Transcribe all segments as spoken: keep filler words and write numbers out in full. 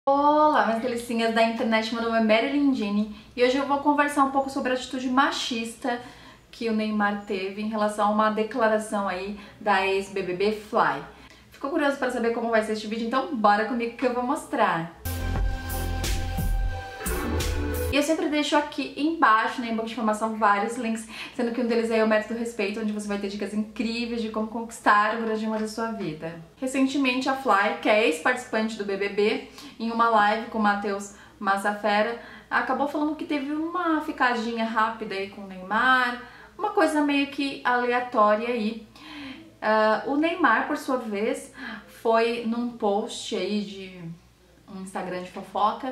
Olá, minhas delicinhas da internet, meu nome é Marilyn Jeanne e hoje eu vou conversar um pouco sobre a atitude machista que o Neymar teve em relação a uma declaração aí da ex-B B B Fly. Ficou curioso para saber como vai ser este vídeo? Então bora comigo que eu vou mostrar. E eu sempre deixo aqui embaixo, né, em banco de informação, vários links, sendo que um deles é o Método Respeito, onde você vai ter dicas incríveis de como conquistar o grande amor da sua vida. Recentemente, a Fly, que é ex-participante do B B B, em uma live com o Matheus Massafera, acabou falando que teve uma ficadinha rápida aí com o Neymar, uma coisa meio que aleatória aí. Uh, o Neymar, por sua vez, foi num post aí de um Instagram de fofoca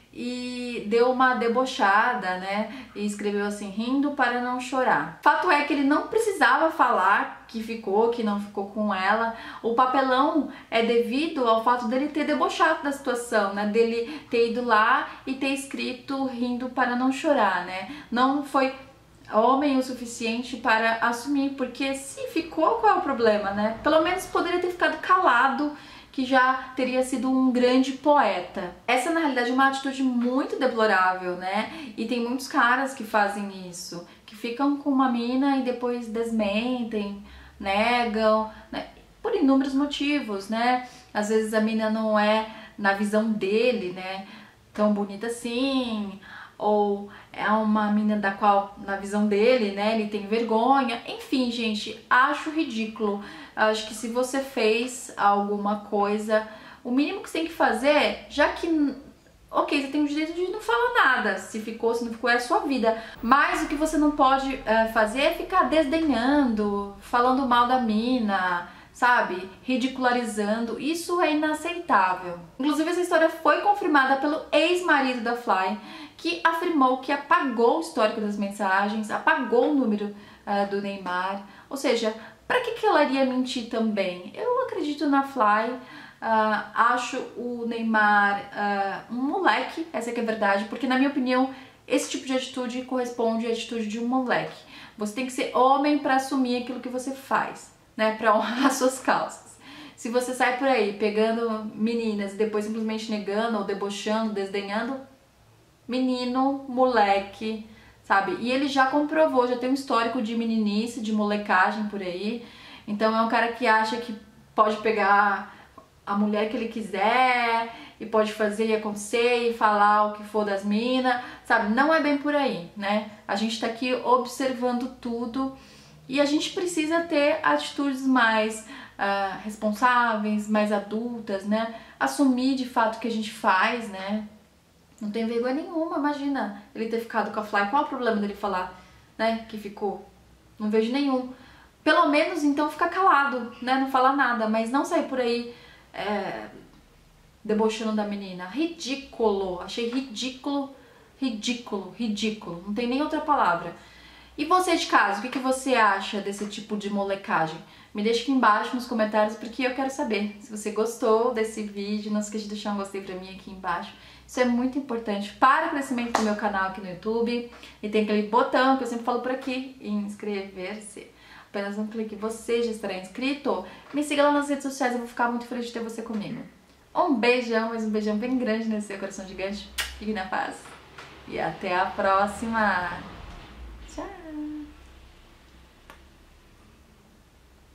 e deu uma debochada, né, e escreveu assim, rindo para não chorar. Fato é que ele não precisava falar que ficou, que não ficou com ela. O papelão é devido ao fato dele ter debochado da situação, né, dele ter ido lá e ter escrito rindo para não chorar, né. Não foi homem o suficiente para assumir, porque se ficou, qual é o problema, né? Pelo menos poderia ter ficado calado, que já teria sido um grande poeta. Essa, na realidade, é uma atitude muito deplorável, né? E tem muitos caras que fazem isso, que ficam com uma mina e depois desmentem, negam, né? Por inúmeros motivos, né? Às vezes a mina não é, na visão dele, né, tão bonita assim, ou é uma mina da qual, na visão dele, né, ele tem vergonha. Enfim, gente, acho ridículo. Acho que se você fez alguma coisa, o mínimo que você tem que fazer, já que, ok, você tem o direito de não falar nada, se ficou, se não ficou, é a sua vida. Mas o que você não pode é, fazer é ficar desdenhando, falando mal da mina, sabe? Ridicularizando. Isso é inaceitável. Inclusive, essa história foi confirmada pelo ex-marido da Fly, que afirmou que apagou o histórico das mensagens, apagou o número uh, do Neymar. Ou seja, para que, que ela iria mentir também? Eu acredito na Fly, uh, acho o Neymar uh, um moleque, essa que é a verdade, porque na minha opinião, esse tipo de atitude corresponde à atitude de um moleque. Você tem que ser homem para assumir aquilo que você faz, né, para honrar suas causas. Se você sai por aí pegando meninas e depois simplesmente negando ou debochando, desdenhando, menino, moleque, sabe? E ele já comprovou, já tem um histórico de meninice, de molecagem por aí. Então é um cara que acha que pode pegar a mulher que ele quiser e pode fazer e acontecer e falar o que for das minas, sabe? Não é bem por aí, né? A gente tá aqui observando tudo e a gente precisa ter atitudes mais uh, responsáveis, mais adultas, né? Assumir de fato o que a gente faz, né? Não tem vergonha nenhuma, imagina ele ter ficado com a Fly. Qual é o problema dele falar, né, que ficou? Não vejo nenhum. Pelo menos, então, ficar calado, né, não falar nada, mas não sair por aí é, debochando da menina. Ridículo, achei ridículo, ridículo, ridículo. Não tem nem outra palavra. E você de casa, o que, que você acha desse tipo de molecagem? Me deixa aqui embaixo nos comentários, porque eu quero saber. Se você gostou desse vídeo, não esqueça de deixar um gostei pra mim aqui embaixo. Isso é muito importante para o crescimento do meu canal aqui no YouTube. E tem aquele botão que eu sempre falo por aqui, inscrever-se. Apenas um clique, você já estará inscrito. Me siga lá nas redes sociais, eu vou ficar muito feliz de ter você comigo. Um beijão, mas um beijão bem grande nesse seu coração gigante. Fique na paz. E até a próxima!